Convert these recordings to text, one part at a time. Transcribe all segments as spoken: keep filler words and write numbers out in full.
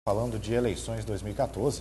Falando de eleições dois mil e quatorze.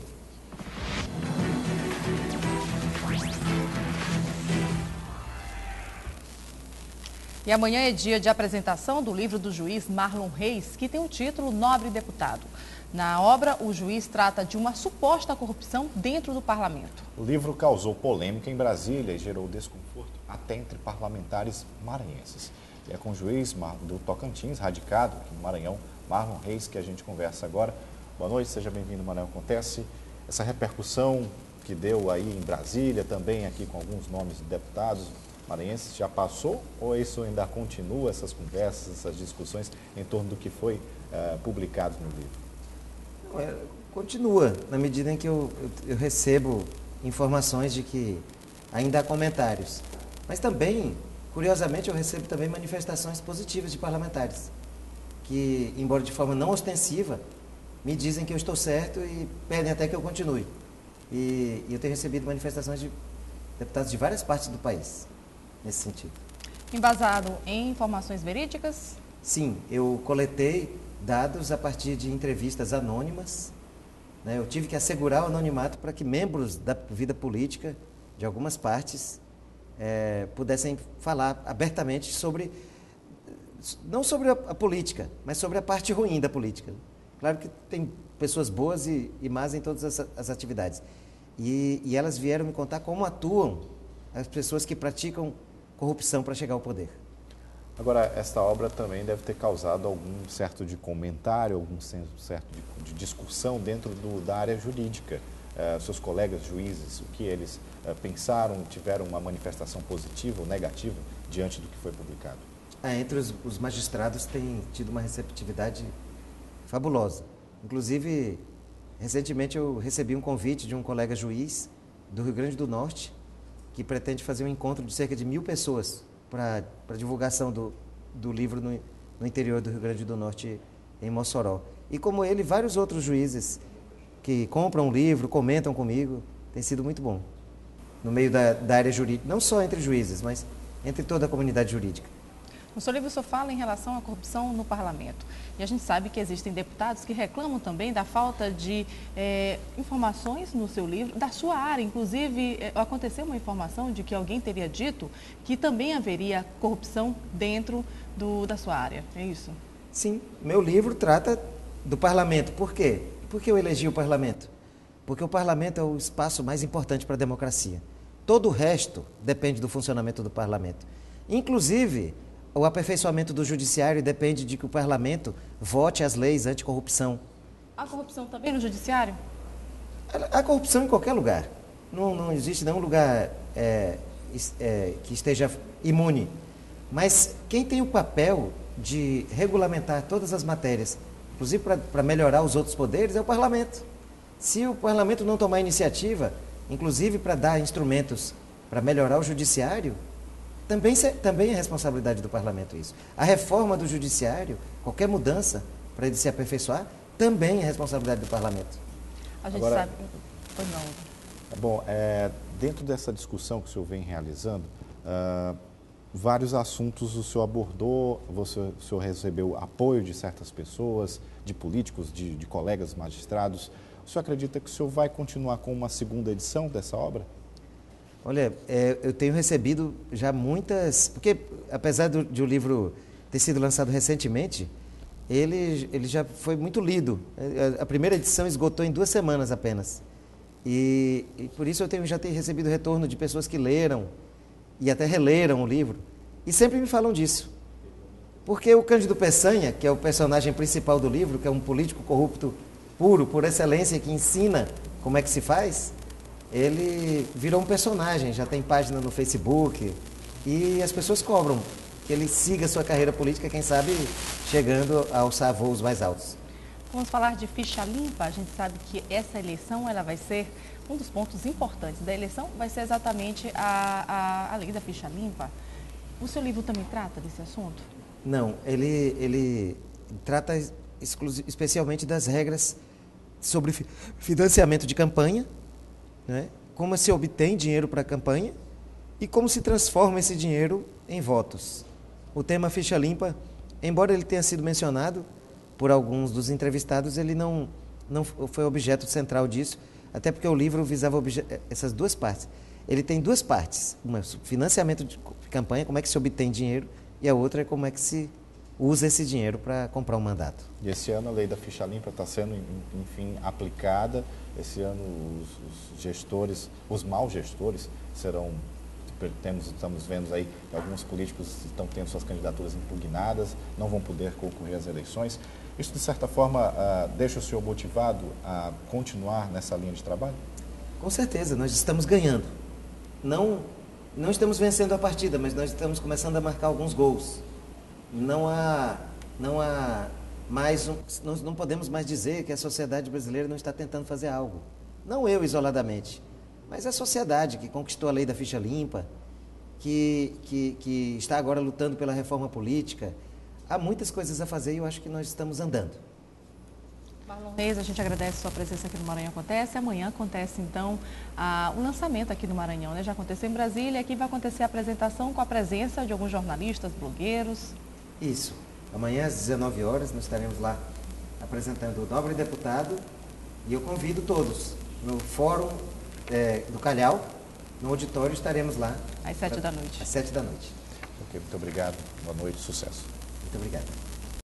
E amanhã é dia de apresentação do livro do juiz Marlon Reis, que tem o título Nobre Deputado. Na obra, o juiz trata de uma suposta corrupção dentro do parlamento. O livro causou polêmica em Brasília e gerou desconforto até entre parlamentares maranhenses. E é com o juiz do Tocantins, radicado aqui no Maranhão, Marlon Reis, que a gente conversa agora. Boa noite, seja bem-vindo, Maranhão Acontece. Essa repercussão que deu aí em Brasília, também aqui com alguns nomes de deputados maranhenses, já passou ou isso ainda continua, essas conversas, essas discussões em torno do que foi uh, publicado no livro? Não, é, continua, na medida em que eu, eu, eu recebo informações de que ainda há comentários. Mas também, curiosamente, eu recebo também manifestações positivas de parlamentares, que, embora de forma não ostensiva, me dizem que eu estou certo e pedem até que eu continue. E, e eu tenho recebido manifestações de deputados de várias partes do país, nesse sentido. Embasado em informações verídicas? Sim, eu coletei dados a partir de entrevistas anônimas, né? Eu tive que assegurar o anonimato para que membros da vida política, de algumas partes, é, pudessem falar abertamente sobre, não sobre a, a política, mas sobre a parte ruim da política. Claro que tem pessoas boas e, e más em todas as, as atividades. E, e elas vieram me contar como atuam as pessoas que praticam corrupção para chegar ao poder. Agora, esta obra também deve ter causado algum certo de comentário, algum certo de, de discussão dentro do, da área jurídica. Uh, seus colegas juízes, o que eles uh, pensaram, tiveram uma manifestação positiva ou negativa diante do que foi publicado? Ah, entre os, os magistrados tem tido uma receptividade fabulosa. Inclusive, recentemente eu recebi um convite de um colega juiz do Rio Grande do Norte que pretende fazer um encontro de cerca de mil pessoas para a divulgação do, do livro no, no interior do Rio Grande do Norte, em Mossoró. E como ele, vários outros juízes que compram o livro, comentam comigo, tem sido muito bom. No meio da, da área jurídica, não só entre juízes, mas entre toda a comunidade jurídica. No seu livro, o senhor fala em relação à corrupção no parlamento. E a gente sabe que existem deputados que reclamam também da falta de é, informações no seu livro, da sua área. Inclusive, é, aconteceu uma informação de que alguém teria dito que também haveria corrupção dentro do, da sua área. É isso? Sim. Meu livro trata do parlamento. Por quê? Por que eu elegi o parlamento? Porque o parlamento é o espaço mais importante para a democracia. Todo o resto depende do funcionamento do parlamento. Inclusive, o aperfeiçoamento do judiciário depende de que o parlamento vote as leis anticorrupção. Há corrupção também no judiciário? Há corrupção em qualquer lugar. Não, não existe nenhum lugar é, é, que esteja imune. Mas quem tem o papel de regulamentar todas as matérias, inclusive para melhorar os outros poderes, é o parlamento. Se o parlamento não tomar iniciativa, inclusive para dar instrumentos para melhorar o judiciário, Também, também é responsabilidade do parlamento isso. A reforma do judiciário, qualquer mudança para ele se aperfeiçoar, também é responsabilidade do parlamento. A gente Agora, sabe... Pois não. Bom, é, dentro dessa discussão que o senhor vem realizando, uh, vários assuntos o senhor abordou, você, o senhor recebeu apoio de certas pessoas, de políticos, de, de colegas magistrados. O senhor acredita que o senhor vai continuar com uma segunda edição dessa obra? Olha, é, eu tenho recebido já muitas... Porque, apesar do, de o livro ter sido lançado recentemente, ele, ele já foi muito lido. A, a primeira edição esgotou em duas semanas apenas. E, e por isso eu tenho, já tenho recebido retorno de pessoas que leram e até releram o livro. E sempre me falam disso. Porque o Cândido Peçanha, que é o personagem principal do livro, que é um político corrupto puro, por excelência, que ensina como é que se faz... ele virou um personagem, já tem página no Facebook e as pessoas cobram que ele siga a sua carreira política, quem sabe chegando a alçar voos mais altos. Vamos falar de ficha limpa. A gente sabe que essa eleição ela vai ser um dos pontos importantes da eleição, vai ser exatamente a, a, a lei da ficha limpa. O seu livro também trata desse assunto? Não, ele, ele trata especialmente das regras sobre financiamento de campanha, né? Como se obtém dinheiro para a campanha e como se transforma esse dinheiro em votos. O tema ficha limpa, embora ele tenha sido mencionado por alguns dos entrevistados, ele não, não foi objeto central disso, até porque o livro visava essas duas partes. Ele tem duas partes, uma financiamento de campanha, como é que se obtém dinheiro, e a outra é como é que se usa esse dinheiro para comprar um mandato. E esse ano a lei da ficha limpa está sendo, enfim, aplicada. Esse ano os, os gestores, os maus gestores serão, temos, estamos vendo aí que alguns políticos estão tendo suas candidaturas impugnadas, não vão poder concorrer às eleições. Isso, de certa forma, uh, deixa o senhor motivado a continuar nessa linha de trabalho? Com certeza, nós estamos ganhando. Não, não estamos vencendo a partida, mas nós estamos começando a marcar alguns gols. Não há, não há mais, um, nós não podemos mais dizer que a sociedade brasileira não está tentando fazer algo. Não eu isoladamente, mas a sociedade que conquistou a lei da ficha limpa, que, que, que está agora lutando pela reforma política. Há muitas coisas a fazer e eu acho que nós estamos andando. Marlon Reis, a gente agradece a sua presença aqui no Maranhão Acontece. Amanhã acontece, então, o um lançamento aqui no Maranhão, né? Já aconteceu em Brasília, aqui vai acontecer a apresentação com a presença de alguns jornalistas, blogueiros. Isso. Amanhã às dezenove horas nós estaremos lá apresentando o nobre deputado e eu convido todos no Fórum é, do Calhau, no auditório, estaremos lá. Às sete da noite. Às sete da noite. Ok, muito obrigado. Boa noite, sucesso. Muito obrigado.